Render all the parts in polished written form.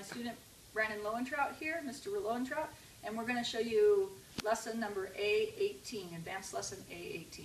my student Brandon Lowentrout here, Mr. Lowentrout, and we're going to show you lesson number A18, advanced lesson A18.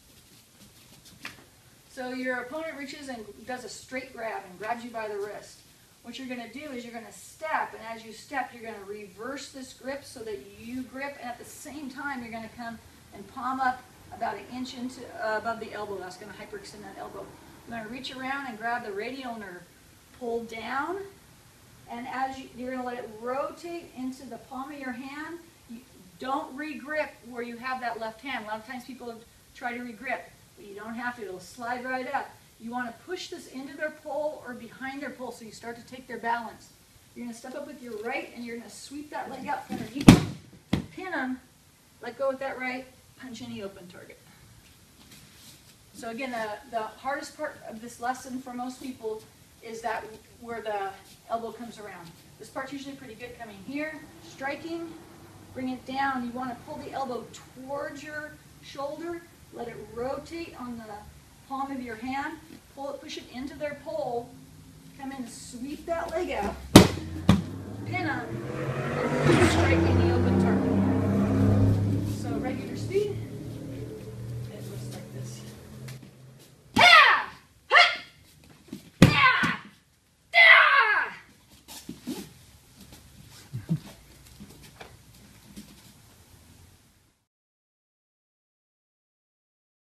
So your opponent reaches and does a straight grab and grabs you by the wrist. What you're going to do is you're going to step, and as you step, you're going to reverse this grip so that you grip, and at the same time, you're going to come and palm up about an inch into, above the elbow. That's going to hyperextend that elbow. You're going to reach around and grab the radial nerve. Pull down, and as you're going to let it rotate into the palm of your hand. You don't re-grip where you have that left hand. A lot of times people try to re-grip, but you don't have to. It'll slide right up. You want to push this into their pole or behind their pole so you start to take their balance. You're going to step up with your right, and you're going to sweep that leg out from underneath them, pin them, let go with that right, punch any open target. So again, the hardest part of this lesson for most people is that where the elbow comes around. This part's usually pretty good coming here, striking, bring it down. You want to pull the elbow towards your shoulder, let it rotate on the palm of your hand, pull it, push it into their pole, come in, sweep that leg out,